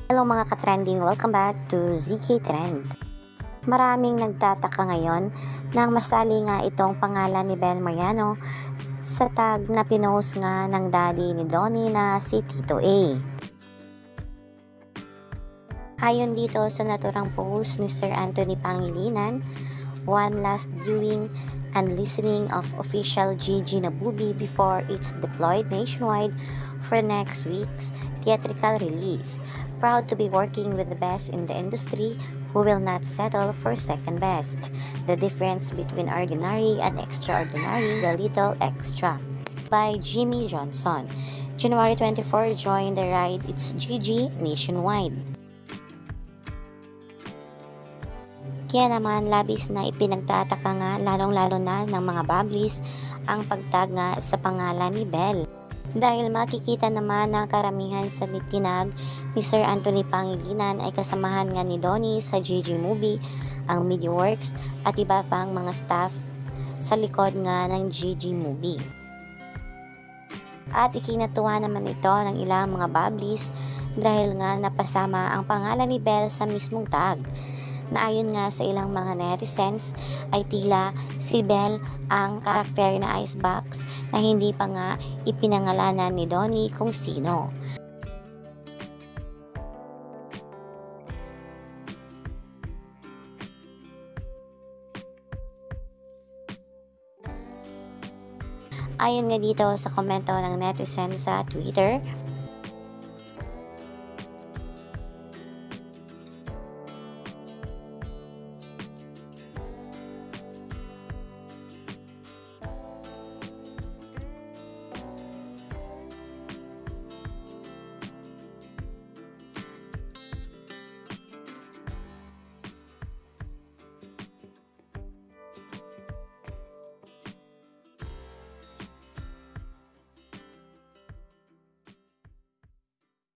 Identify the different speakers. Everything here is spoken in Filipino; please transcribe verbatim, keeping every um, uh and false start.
Speaker 1: Hello mga ka-trending, welcome back to Z K Trend. Maraming nagtataka ngayon nang masali nga itong pangalan ni Bel Mariano sa tag na pinost nga ng daddy ni Donnie na si Tito A. Ayon dito sa naturang post ni Sir Anthony Pangilinan, one last viewing and listening of official G G na movie before it's deployed nationwide for next week's theatrical release. Proud to be working with the best in the industry who will not settle for second best. The difference between ordinary and extraordinary is the little extra. By Jimmy Johnson. January twenty-fourth, join the ride. It's G G nationwide. Kaya naman labis na ipinagtataka nga lalong-lalo na ng mga bablis ang pagtag nga sa pangalan ni Bel. Dahil makikita naman na karamihan sa tinag ni Sir Anthony Pangilinan ay kasamahan nga ni Donnie sa G G movie, ang MediaWorks at iba pang mga staff sa likod nga ng G G movie. At ikinatuwa naman ito ng ilang mga bablis dahil nga napasama ang pangalan ni Bel sa mismong tag, na ayon nga sa ilang mga netizens ay tila si Bel ang karakter na icebox na hindi pa nga ipinangalanan ni Donnie kung sino. Ayon nga dito sa komento ng netizen sa Twitter,